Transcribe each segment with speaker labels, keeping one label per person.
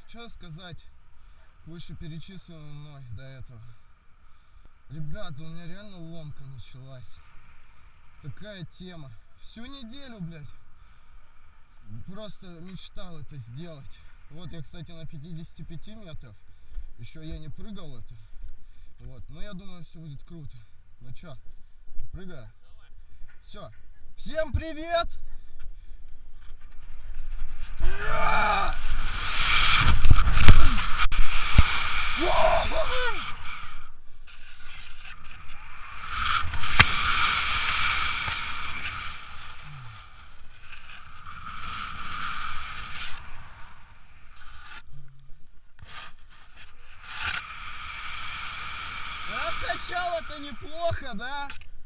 Speaker 1: что сказать вышеперечисленному мной до этого. Ребята, у меня реально ломка началась. Такая тема. Всю неделю, блядь, просто мечтал это сделать. Вот я, кстати, на 55 метров. Еще я не прыгал это. Вот, но я думаю, все будет круто. Ну чё, прыгаю. Все. Всем привет! Раскачал-то неплохо, да?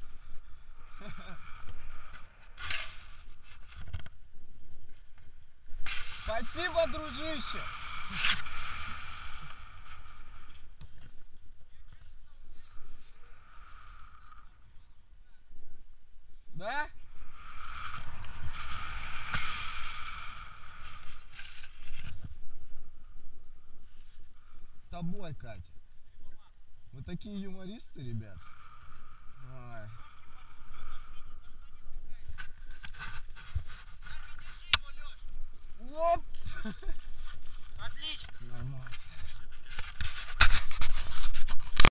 Speaker 1: Спасибо, дружище! Да? Тобой, Катя. Вы такие юмористы, ребят. Ой.